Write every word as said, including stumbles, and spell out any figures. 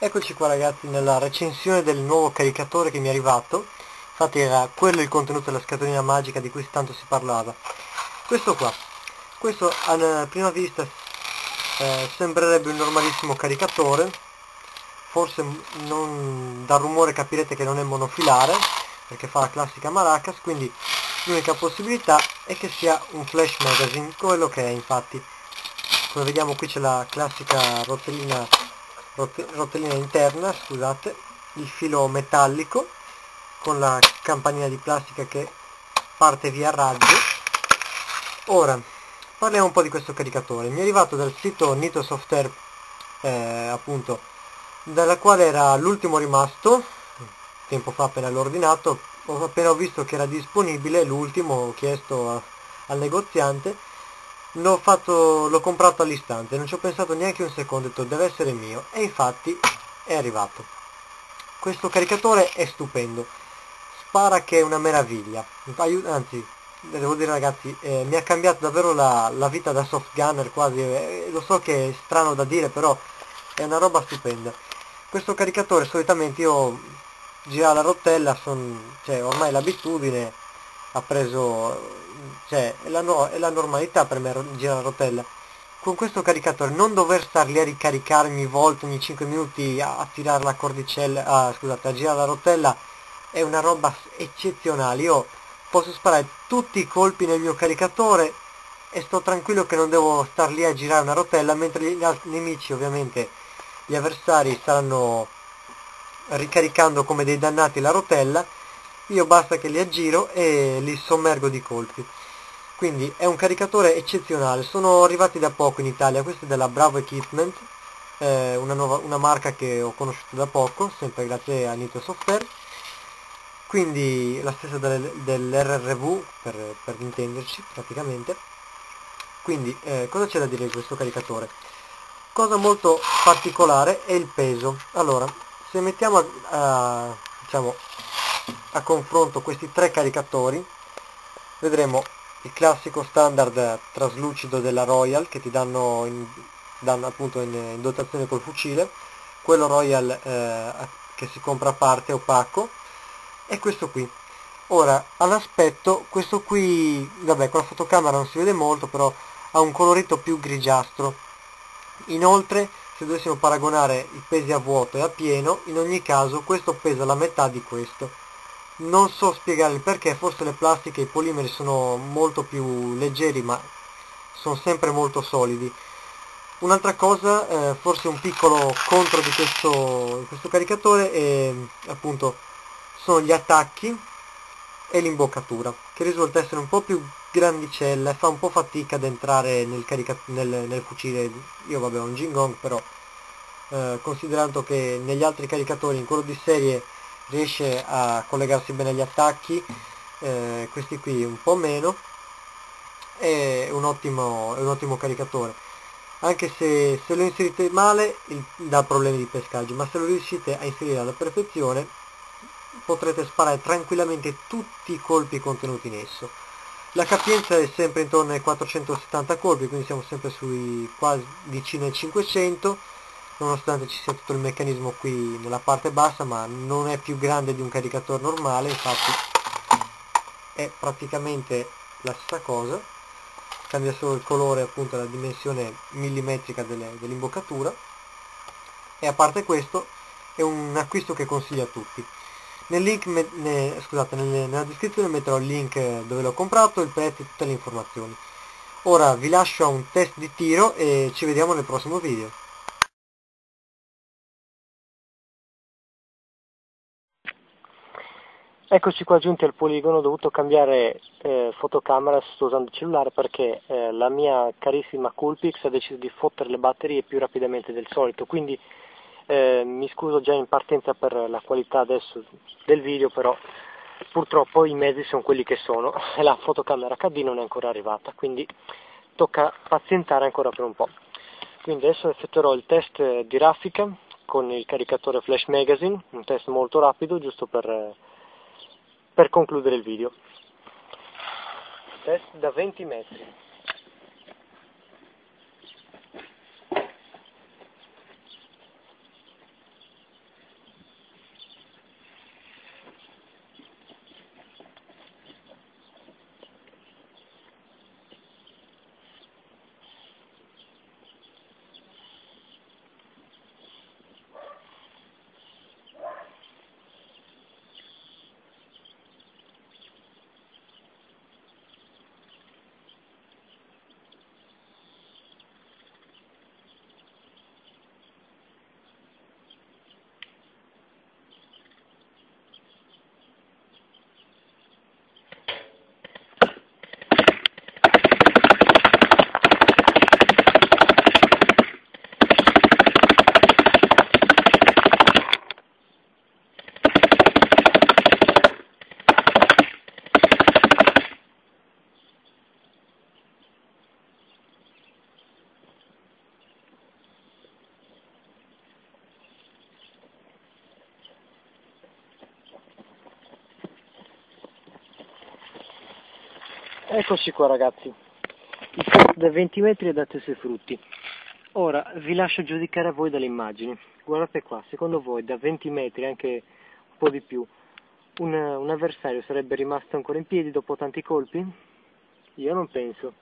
Eccoci qua ragazzi nella recensione del nuovo caricatore che mi è arrivato. Infatti era quello il contenuto della scatolina magica di cui tanto si parlava. Questo qua, questo a prima vista eh, sembrerebbe un normalissimo caricatore. Forse non, dal rumore capirete che non è monofilare, perché fa la classica maracas, quindi l'unica possibilità è che sia un flash magazine, quello che è infatti. Come vediamo qui c'è la classica rotellina rotellina interna, scusate, il filo metallico con la campanella di plastica che parte via raggio. Ora parliamo un po' di questo caricatore. Mi è arrivato dal sito Nitro Software, eh, appunto, dalla quale era l'ultimo rimasto tempo fa appena l'ho ordinato. Ho appena ho visto che era disponibile l'ultimo, ho chiesto a, al negoziante, l'ho fatto l'ho comprato all'istante, non ci ho pensato neanche un secondo, ho detto deve essere mio, e infatti è arrivato. Questo caricatore è stupendo, spara che è una meraviglia, anzi devo dire ragazzi, eh, mi ha cambiato davvero la, la vita da soft gunner quasi, eh, lo so che è strano da dire, però è una roba stupenda. Questo caricatore solitamente io girare la rotella, son, cioè ormai l'abitudine ha preso, cioè è la, no, è la normalità per me girare la rotella. Con questo caricatore non dover star lì a ricaricarmi volte ogni cinque minuti a, a tirare la cordicella, ah, scusate, a girare la rotella è una roba eccezionale. Io posso sparare tutti i colpi nel mio caricatore e sto tranquillo che non devo star lì a girare una rotella, mentre gli altri nemici, ovviamente gli avversari, staranno ricaricando come dei dannati la rotella. Io basta che li aggiro e li sommergo di colpi. Quindi è un caricatore eccezionale. Sono arrivati da poco in Italia, questo è della Bravo Equipment, eh, una, nuova, una marca che ho conosciuto da poco, sempre grazie a Nitro Software. Quindi la stessa del, dell'R R V, per, per intenderci praticamente. Quindi eh, cosa c'è da dire di questo caricatore? Cosa molto particolare è il peso. Allora, se mettiamo a, a, diciamo, a confronto questi tre caricatori, vedremo il classico standard traslucido della Royal che ti danno, in, danno appunto in, in dotazione col fucile, quello Royal eh, che si compra a parte opaco, e questo qui. Ora, all'aspetto, questo qui, vabbè, con la fotocamera non si vede molto, però ha un colorito più grigiastro. Inoltre, se dovessimo paragonare i pesi a vuoto e a pieno, in ogni caso questo pesa la metà di questo. Non so spiegare il perché, forse le plastiche e i polimeri sono molto più leggeri, ma sono sempre molto solidi. Un'altra cosa, eh, forse un piccolo contro di questo, questo caricatore, è appunto sono gli attacchi e l'imboccatura, che risulta essere un po' più grandicella e fa un po' fatica ad entrare nel, nel, nel fucile. Io vabbè ho un Jingong, però eh, considerando che negli altri caricatori, in quello di serie riesce a collegarsi bene agli attacchi, eh, questi qui un po' meno, è un ottimo, è un ottimo caricatore, anche se, se lo inserite male il, dà problemi di pescaggio, ma se lo riuscite a inserire alla perfezione potrete sparare tranquillamente tutti i colpi contenuti in esso. La capienza è sempre intorno ai quattrocentosettanta colpi, quindi siamo sempre sui quasi vicino ai cinquecento, nonostante ci sia tutto il meccanismo qui nella parte bassa, ma non è più grande di un caricatore normale, infatti è praticamente la stessa cosa, cambia solo il colore, appunto la dimensione millimetrica dell'imboccatura, e a parte questo è un acquisto che consiglio a tutti. Nel link, ne, scusate, nelle, nella descrizione metterò il link dove l'ho comprato, il prezzo e tutte le informazioni. Ora vi lascio a un test di tiro e ci vediamo nel prossimo video. Eccoci qua giunti al poligono, ho dovuto cambiare eh, fotocamera, sto usando il cellulare perché eh, la mia carissima Coolpix ha deciso di fottere le batterie più rapidamente del solito, quindi eh, mi scuso già in partenza per la qualità adesso del video, però purtroppo i mezzi sono quelli che sono e la fotocamera acca di non è ancora arrivata, quindi tocca pazientare ancora per un po'. Quindi adesso effettuerò il test di raffica con il caricatore Flash Magazine, un test molto rapido giusto per... per concludere il video. Test da venti metri. Eccoci qua ragazzi, il test da venti metri ha dato i suoi frutti. Ora vi lascio giudicare a voi dalle immagini. Guardate qua, secondo voi da venti metri, anche un po' di più, un, un avversario sarebbe rimasto ancora in piedi dopo tanti colpi? Io non penso.